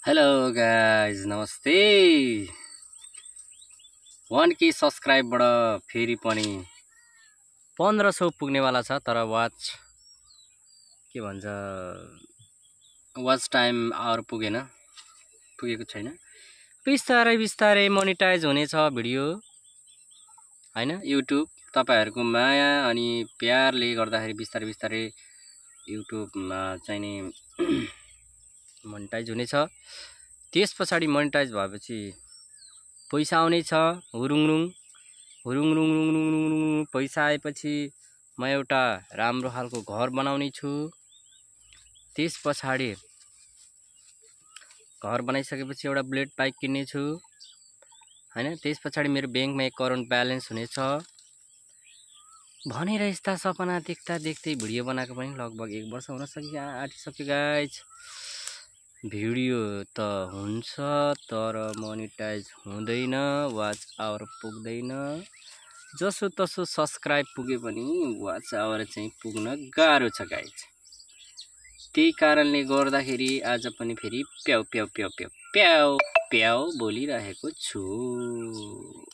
Hello guys नमस्ते 1K सब्सक्राइबबाट फेरि पनि 1500 पुग्नेवाला छ। तर वाच टाइम आवर पुगेको छैन। बिस्तारै बिस्तारै मोनिटाइज हुनेछ भिडियो हैन। युट्युब तपाईहरुको माया अनि प्यारले गर्दाखेरि बिस्तारै बिस्तारै युट्युबमा चाहिँ नि मोनिटाइज हुनेछ। त्यस पछाडी मोनिटाइज भएपछि पैसा आउने छ। हुरुङरुङ पैसा आएपछि म एउटा राम्रो खालको घर बनाउने छु। त्यस पछाडी घर बनाइसकेपछि एउटा बुलेट बाइक किन्ने छु हैन। त्यस पछाडी मेरो बैंकमा 1 करोड ब्यालेन्स हुनेछ भनेर यस्ता सपना देख्दा देख्दै भिडियो बनाएको पनि लगभग 1 वर्ष हुन आँटिसक्यो गाइज। भिडियो त हुन्छ तर मोनिटाइज हुँदैन, वाच आवर पुग्दैन। जसो तसो सब्स्क्राइब पुगे पनि वाच आवर चाहिँ पुग्न गाह्रो छ गाइज। त्यही कारणले गर्दाखेरि आज पनि फेरि प्याउ प्याउ प्याउ प्याउ प्याउ प्याउ बोलिरहेको छु।